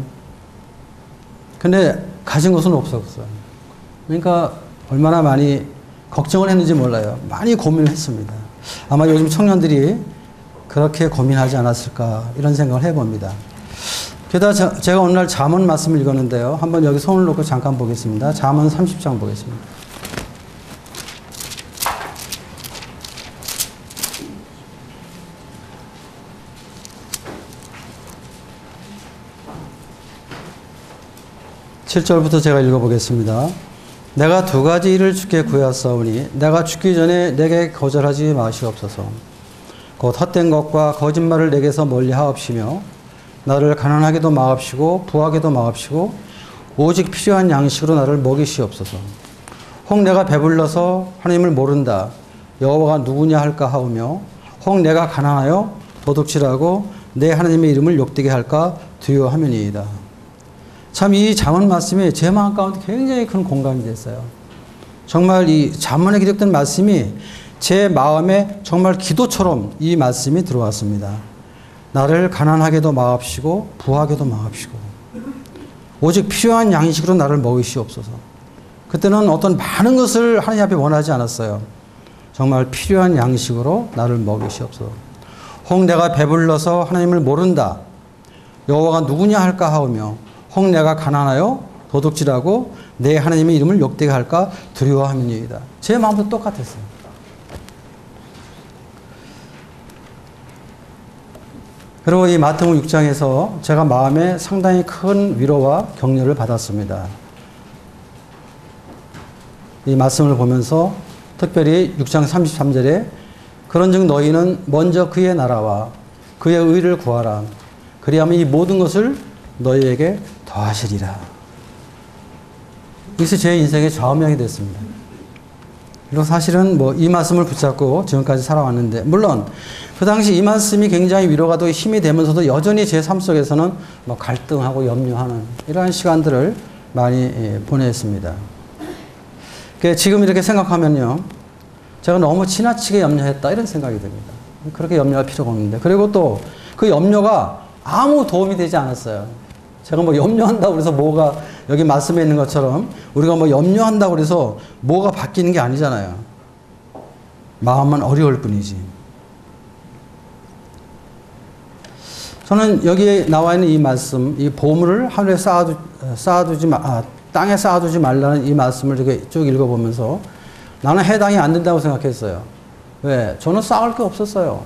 근데 가진 것은 없었어요. 그러니까 얼마나 많이 걱정을 했는지 몰라요. 많이 고민을 했습니다. 아마 요즘 청년들이 그렇게 고민하지 않았을까 이런 생각을 해봅니다. 게다가 제가 오늘 잠언 말씀을 읽었는데요. 한번 여기 손을 놓고 잠깐 보겠습니다. 잠언 30장 보겠습니다. (7절부터) 제가 읽어보겠습니다. 내가 두 가지 일을 주께 구하사오니 내가 죽기 전에 내게 거절하지 마시옵소서. 곧 헛된 것과 거짓말을 내게서 멀리 하옵시며 나를 가난하게도 마옵시고 부하게도 마옵시고 오직 필요한 양식으로 나를 먹이시옵소서. 혹 내가 배불러서 하나님을 모른다 여호와가 누구냐 할까 하오며 혹 내가 가난하여 도둑질하고 내 하나님의 이름을 욕되게 할까 두려워하면이이다. 참 이 잠언 말씀이 제 마음 가운데 굉장히 큰 공감이 됐어요. 정말 이 잠언에 기록된 말씀이 제 마음에 정말 기도처럼 이 말씀이 들어왔습니다. 나를 가난하게도 마옵시고 부하게도 마옵시고 오직 필요한 양식으로 나를 먹이시옵소서. 그때는 어떤 많은 것을 하나님 앞에 원하지 않았어요. 정말 필요한 양식으로 나를 먹이시옵소서. 혹 내가 배불러서 하나님을 모른다 여호와가 누구냐 할까 하오며 혹 내가 가난하여 도둑질하고 내 하나님의 이름을 욕되게 할까 두려워함이니이다. 제 마음도 똑같았어요. 그리고 이 마태복음 6장에서 제가 마음에 상당히 큰 위로와 격려를 받았습니다. 이 말씀을 보면서 특별히 6장 33절에 그런즉 너희는 먼저 그의 나라와 그의 의를 구하라. 그리하면 이 모든 것을 너희에게 더하시리라. 이것이 제 인생의 좌우명이 됐습니다. 그리고 사실은 이 말씀을 붙잡고 지금까지 살아왔는데, 물론 그 당시 이 말씀이 굉장히 위로가 되고 힘이 되면서도 여전히 제 삶 속에서는 갈등하고 염려하는 이러한 시간들을 많이 보냈습니다. 지금 이렇게 생각하면요, 제가 너무 지나치게 염려했다 이런 생각이 듭니다. 그렇게 염려할 필요가 없는데, 그리고 또 그 염려가 아무 도움이 되지 않았어요. 제가 염려한다고 해서 뭐가 여기 말씀에 있는 것처럼 우리가 염려한다고 해서 뭐가 바뀌는 게 아니잖아요. 마음만 어려울 뿐이지. 저는 여기에 나와 있는 이 말씀, 이 보물을 하늘에 땅에 쌓아두지 말라는 이 말씀을 이렇게 쭉 읽어보면서 나는 해당이 안 된다고 생각했어요. 왜? 저는 쌓을 게 없었어요.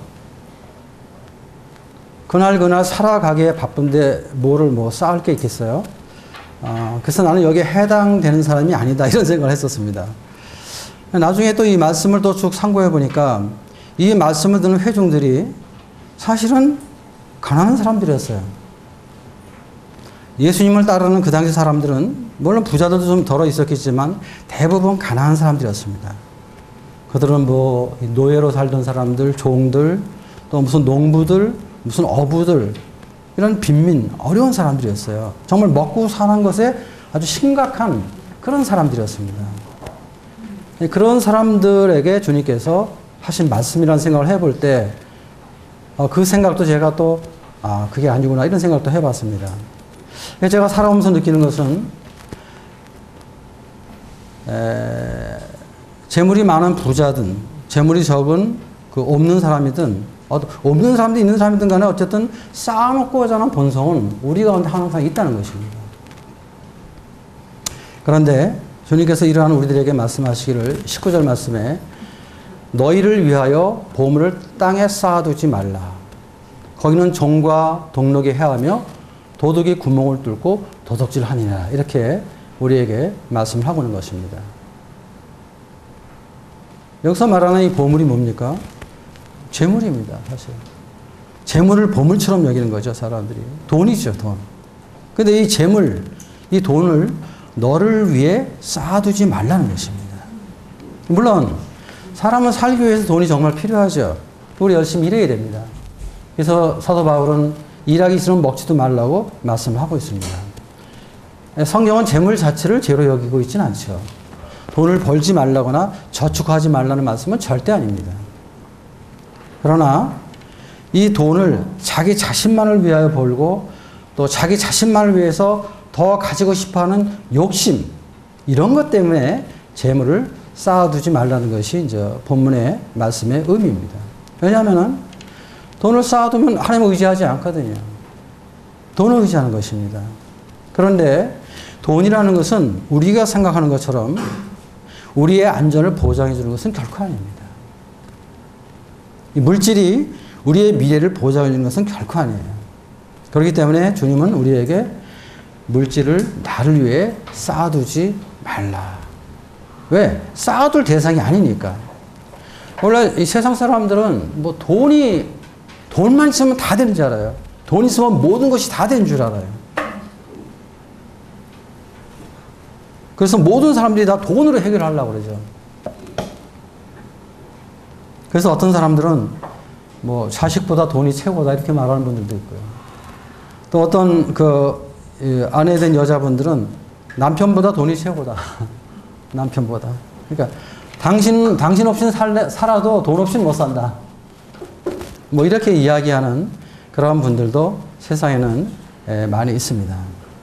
그날 살아가기에 바쁜데 뭐를 쌓을 게 있겠어요? 그래서 나는 여기에 해당되는 사람이 아니다 이런 생각을 했었습니다. 나중에 또 이 말씀을 또 쭉 상고해 보니까 이 말씀을 듣는 회중들이 사실은 가난한 사람들이었어요. 예수님을 따르는 그 당시 사람들은 물론 부자들도 좀 덜어 있었겠지만 대부분 가난한 사람들이었습니다. 그들은 노예로 살던 사람들, 종들, 또 무슨 농부들, 무슨 어부들, 이런 빈민, 어려운 사람들이었어요. 정말 먹고 사는 것에 아주 심각한 그런 사람들이었습니다. 그런 사람들에게 주님께서 하신 말씀이라는 생각을 해볼 때, 그 생각도 제가 또, 그게 아니구나, 이런 생각도 해봤습니다. 제가 살아오면서 느끼는 것은, 재물이 많은 부자든, 재물이 적은 없는 사람이든, 없는 사람도 있는 사람이든 간에 어쨌든 쌓아놓고자 하는 본성은 우리 가운데 항상 있다는 것입니다. 그런데 주님께서 이러한 우리들에게 말씀하시기를 19절 말씀에 너희를 위하여 보물을 땅에 쌓아두지 말라. 거기는 종과 동록이 해하며 도둑이 구멍을 뚫고 도둑질하니라. 이렇게 우리에게 말씀을 하고 있는 것입니다. 여기서 말하는 이 보물이 뭡니까? 재물입니다, 사실. 재물을 보물처럼 여기는 거죠, 사람들이. 돈이죠, 돈. 근데 이 재물, 이 돈을 너를 위해 쌓아두지 말라는 것입니다. 물론, 사람은 살기 위해서 돈이 정말 필요하죠. 우리 열심히 일해야 됩니다. 그래서 사도 바울은 일하기 싫으면 먹지도 말라고 말씀을 하고 있습니다. 성경은 재물 자체를 죄로 여기고 있지는 않죠. 돈을 벌지 말라거나 저축하지 말라는 말씀은 절대 아닙니다. 그러나 이 돈을 자기 자신만을 위하여 벌고 또 자기 자신만을 위해서 더 가지고 싶어하는 욕심, 이런 것 때문에 재물을 쌓아두지 말라는 것이 이제 본문의 말씀의 의미입니다. 왜냐하면 돈을 쌓아두면 하나님을 의지하지 않거든요. 돈을 의지하는 것입니다. 그런데 돈이라는 것은 우리가 생각하는 것처럼 우리의 안전을 보장해 주는 것은 결코 아닙니다. 이 물질이 우리의 미래를 보장해 주는 것은 결코 아니에요. 그렇기 때문에 주님은 우리에게 물질을 나를 위해 쌓아두지 말라. 왜? 쌓아둘 대상이 아니니까. 원래 이 세상 사람들은 뭐 돈만 있으면 다 되는 줄 알아요. 돈 있으면 모든 것이 다 되는 줄 알아요. 그래서 모든 사람들이 다 돈으로 해결하려고 그러죠. 그래서 어떤 사람들은 뭐 자식보다 돈이 최고다 이렇게 말하는 분들도 있고요. 또 어떤 아내 된 여자분들은 남편보다 돈이 최고다. 남편보다. 그러니까 당신 없이는 살아도 돈 없이는 못 산다. 뭐 이렇게 이야기하는 그런 분들도 세상에는 많이 있습니다.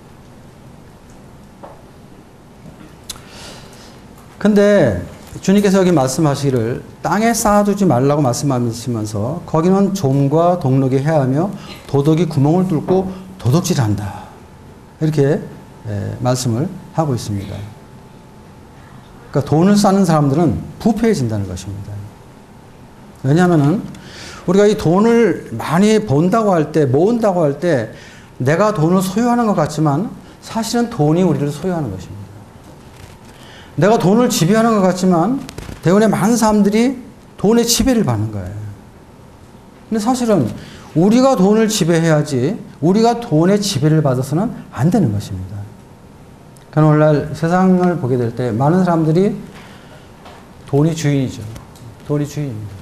근데 주님께서 여기 말씀하시기를 땅에 쌓아두지 말라고 말씀하시면서 거기는 좀과 동록이 해하며 도둑이 구멍을 뚫고 도둑질한다. 이렇게 말씀을 하고 있습니다. 그러니까 돈을 쌓는 사람들은 부패해진다는 것입니다. 왜냐하면 우리가 이 돈을 많이 번다고 할 때, 모은다고 할 때 내가 돈을 소유하는 것 같지만 사실은 돈이 우리를 소유하는 것입니다. 내가 돈을 지배하는 것 같지만 대부분의 많은 사람들이 돈의 지배를 받는 거예요. 근데 사실은 우리가 돈을 지배해야지 우리가 돈의 지배를 받아서는 안 되는 것입니다. 그러나 오늘날 세상을 보게 될 때 많은 사람들이 돈이 주인이죠. 돈이 주인입니다.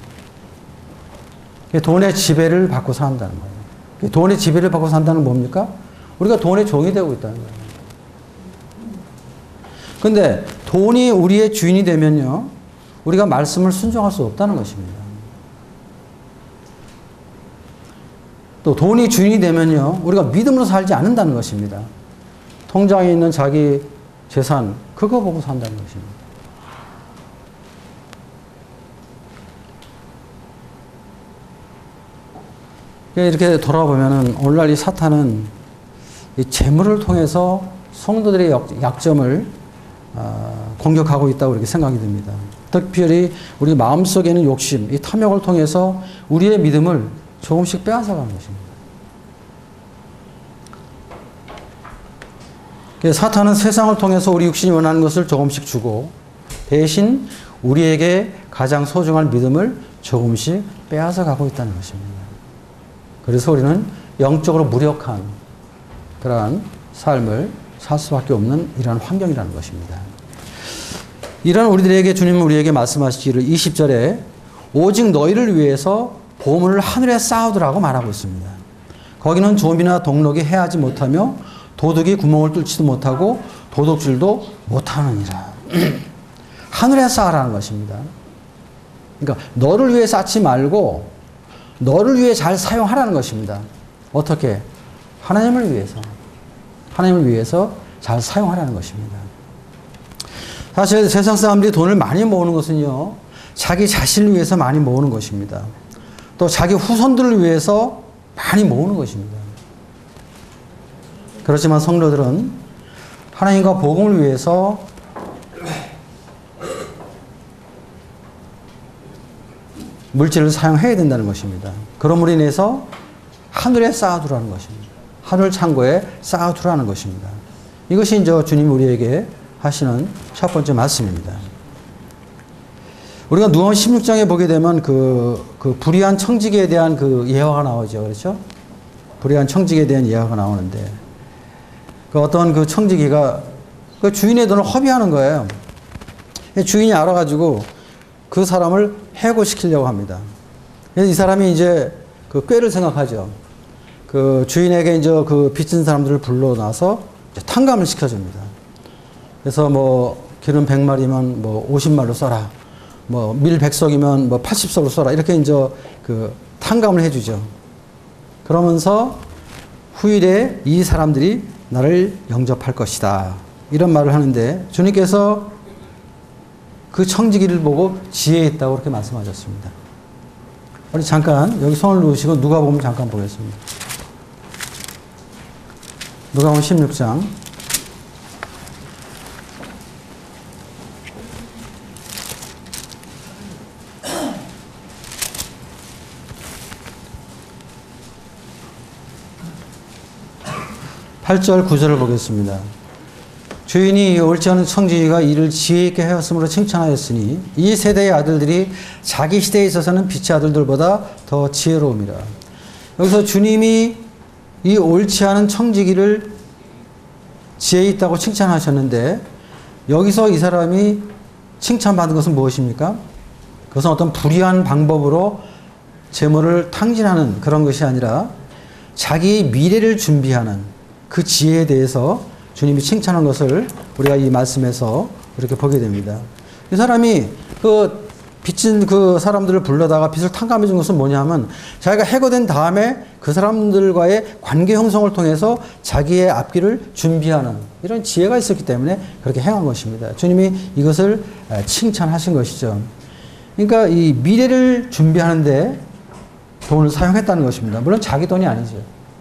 돈의 지배를 받고 산다는 거예요. 돈의 지배를 받고 산다는 건 뭡니까? 우리가 돈의 종이 되고 있다는 거예요. 근데 돈이 우리의 주인이 되면요, 우리가 말씀을 순종할 수 없다는 것입니다. 또 돈이 주인이 되면요, 우리가 믿음으로 살지 않는다는 것입니다. 통장에 있는 자기 재산, 그거 보고 산다는 것입니다. 이렇게 돌아보면은 오늘날 이 사탄은 이 재물을 통해서 성도들의 약점을 공격하고 있다고 이렇게 생각이 듭니다. 특별히 우리 마음속에 있는 욕심, 이 탐욕을 통해서 우리의 믿음을 조금씩 빼앗아가는 것입니다. 사탄은 세상을 통해서 우리 육신이 원하는 것을 조금씩 주고 대신 우리에게 가장 소중한 믿음을 조금씩 빼앗아가고 있다는 것입니다. 그래서 우리는 영적으로 무력한 그러한 삶을 살 수밖에 없는 이러한 환경이라는 것입니다. 이런 우리들에게 주님은 우리에게 말씀하시기를 20절에 오직 너희를 위해서 보물을 하늘에 쌓아두라고 말하고 있습니다. 거기는 좀이나 동록이 해하지 못하며 도둑이 구멍을 뚫지도 못하고 도둑질도 못하느니라. 하늘에 쌓으라는 것입니다. 그러니까 너를 위해 쌓지 말고 너를 위해 잘 사용하라는 것입니다. 어떻게? 하나님을 위해서. 하나님을 위해서 잘 사용하라는 것입니다. 사실 세상 사람들이 돈을 많이 모으는 것은요, 자기 자신을 위해서 많이 모으는 것입니다. 또 자기 후손들을 위해서 많이 모으는 것입니다. 그렇지만 성도들은 하나님과 복음을 위해서 물질을 사용해야 된다는 것입니다. 그러므로 인해서 하늘에 쌓아두라는 것입니다. 하늘 창고에 쌓아두라는 것입니다. 이것이 이제 주님이 우리에게 하시는 첫 번째 말씀입니다. 우리가 누가복음 16장에 보게 되면 그 불의한 청지기에 대한 그 예화가 나오죠. 그렇죠? 불의한 청지기에 대한 예화가 나오는데 그 어떤 그 청지기가 그 주인의 돈을 허비하는 거예요. 주인이 알아가지고 그 사람을 해고시키려고 합니다. 그래서 이 사람이 이제 그 꾀를 생각하죠. 그 주인에게 이제 그 빚진 사람들을 불러놔서 탕감을 시켜줍니다. 그래서 뭐 기름 100마리면 뭐 50말로 써라. 뭐 밀100석이면 뭐 80석으로 써라. 이렇게 이제 그 탕감을 해주죠. 그러면서 후일에 이 사람들이 나를 영접할 것이다. 이런 말을 하는데 주님께서 그 청지기를 보고 지혜 있다고 그렇게 말씀하셨습니다. 우리 잠깐 여기 손을 놓으시고 누가복음 잠깐 보겠습니다. 누가복음 16장 8절 9절을 보겠습니다. 주인이 옳지 않은 청지기가 이를 지혜 있게 하였으므로 칭찬하였으니 이 세대의 아들들이 자기 시대에 있어서는 빛의 아들들보다 더 지혜로움이라. 여기서 주님이 이 옳지 않은 청지기를 지혜 있다고 칭찬하셨는데 여기서 이 사람이 칭찬받은 것은 무엇입니까? 그것은 어떤 불의한 방법으로 재물을 탕진하는 그런 것이 아니라 자기의 미래를 준비하는 그 지혜에 대해서 주님이 칭찬한 것을 우리가 이 말씀에서 이렇게 보게 됩니다. 이 사람이 그 빚진 그 사람들을 불러다가 빚을 탕감해 준 것은 뭐냐면 자기가 해고된 다음에 그 사람들과의 관계 형성을 통해서 자기의 앞길을 준비하는 이런 지혜가 있었기 때문에 그렇게 행한 것입니다. 주님이 이것을 칭찬하신 것이죠. 그러니까 이 미래를 준비하는데 돈을 사용했다는 것입니다. 물론 자기 돈이 아니죠.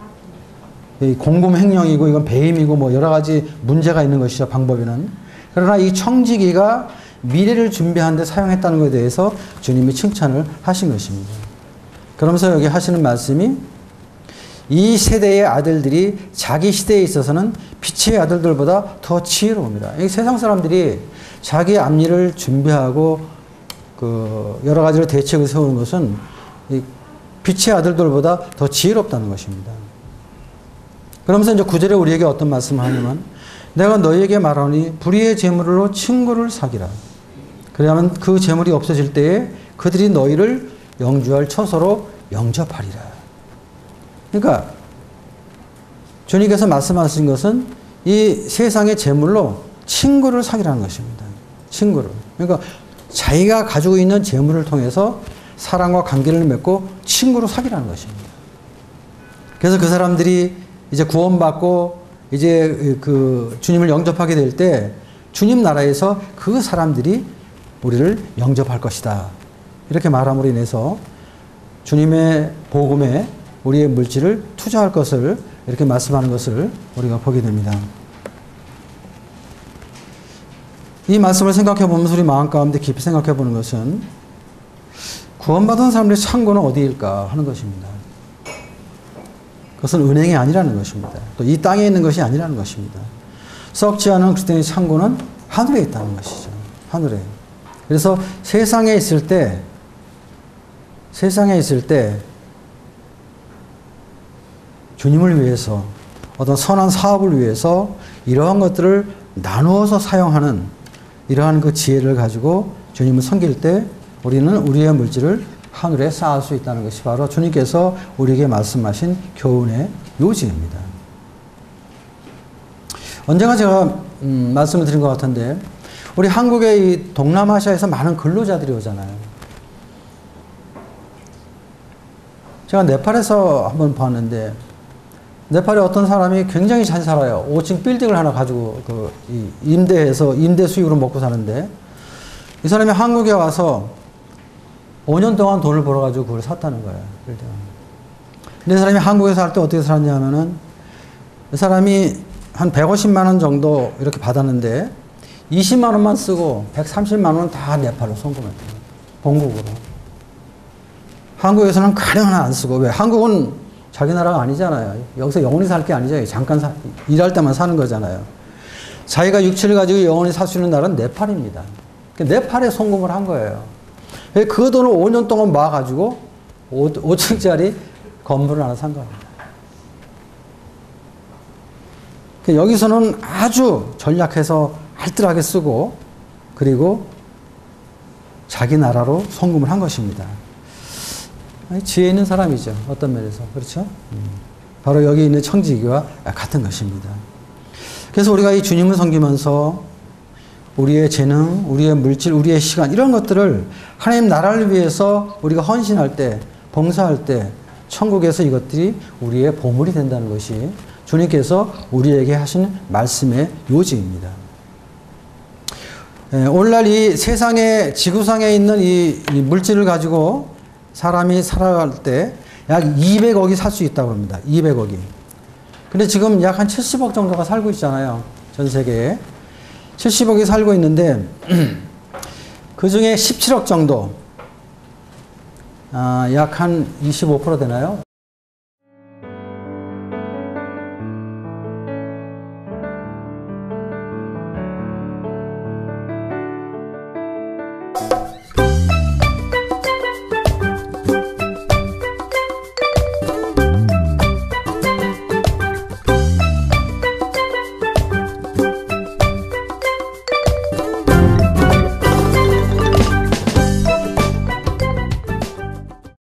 공금 횡령이고 이건 배임이고 뭐 여러 가지 문제가 있는 것이죠. 방법에는. 그러나 이 청지기가 미래를 준비하는 데 사용했다는 것에 대해서 주님이 칭찬을 하신 것입니다. 그러면서 여기 하시는 말씀이 이 세대의 아들들이 자기 시대에 있어서는 빛의 아들들보다 더 지혜로움이다. 이 세상 사람들이 자기의 앞일을 준비하고 그 여러 가지로 대책을 세우는 것은 이 빛의 아들들보다 더 지혜롭다는 것입니다. 그러면서 이제 9절에 우리에게 어떤 말씀을 하냐면 내가 너희에게 말하니 불의의 재물로 친구를 사귀라. 그러면 그 재물이 없어질 때에 그들이 너희를 영주할 처소로 영접하리라. 그러니까 주님께서 말씀하신 것은 이 세상의 재물로 친구를 사귀라는 것입니다. 친구를. 그러니까 자기가 가지고 있는 재물을 통해서 사랑과 관계를 맺고 친구로 사귀라는 것입니다. 그래서 그 사람들이 이제 구원받고 이제 그 주님을 영접하게 될 때 주님 나라에서 그 사람들이 우리를 영접할 것이다. 이렇게 말함으로 인해서 주님의 복음에 우리의 물질을 투자할 것을 이렇게 말씀하는 것을 우리가 보게 됩니다. 이 말씀을 생각해 보면서 우리 마음 가운데 깊이 생각해 보는 것은 구원받은 사람들의 창고는 어디일까 하는 것입니다. 그것은 은행이 아니라는 것입니다. 또 이 땅에 있는 것이 아니라는 것입니다. 썩지 않은 그리스도인의 창고는 하늘에 있다는 것이죠. 하늘에. 그래서 세상에 있을 때 주님을 위해서 어떤 선한 사업을 위해서 이러한 것들을 나누어서 사용하는 이러한 그 지혜를 가지고 주님을 섬길 때 우리는 우리의 물질을 하늘에 쌓을 수 있다는 것이 바로 주님께서 우리에게 말씀하신 교훈의 요지입니다. 언젠가 제가 말씀을 드린 것 같은데 우리 한국의 이 동남아시아에서 많은 근로자들이 오잖아요. 제가 네팔에서 한번 봤는데 네팔에 어떤 사람이 굉장히 잘 살아요. 5층 빌딩을 하나 가지고 그 임대해서 임대 수익으로 먹고 사는데 이 사람이 한국에 와서 5년 동안 돈을 벌어가지고 그걸 샀다는 거예요. 근데 이 사람이 한국에 살 때 어떻게 살았냐면은 이 사람이 한 150만 원 정도 이렇게 받았는데 20만 원만 쓰고 130만 원은 다 네팔로 송금했대요. 본국으로. 한국에서는 가령 하나 안 쓰고 왜? 한국은 자기 나라가 아니잖아요. 여기서 영원히 살 게 아니죠. 잠깐 일할 때만 사는 거잖아요. 자기가 육체를 가지고 영원히 살 수 있는 나라는 네팔입니다. 네팔에 송금을 한 거예요. 그 돈을 5년 동안 모아가지고 5층짜리 건물을 하나 산 겁니다. 여기서는 아주 전략해서 알뜰하게 쓰고 그리고 자기 나라로 송금을 한 것입니다. 지혜 있는 사람이죠. 어떤 면에서. 그렇죠? 바로 여기 있는 청지기와 같은 것입니다. 그래서 우리가 이 주님을 섬기면서 우리의 재능, 우리의 물질, 우리의 시간 이런 것들을 하나님 나라를 위해서 우리가 헌신할 때, 봉사할 때 천국에서 이것들이 우리의 보물이 된다는 것이 주님께서 우리에게 하신 말씀의 요지입니다. 오늘날 이 세상에 지구상에 있는 이 물질을 가지고 사람이 살아갈 때 약 200억이 살 수 있다고 합니다. 200억이. 근데 지금 약 한 70억 정도가 살고 있잖아요. 전 세계에. 70억이 살고 있는데 그 중에 17억 정도, 약 한 25% 되나요?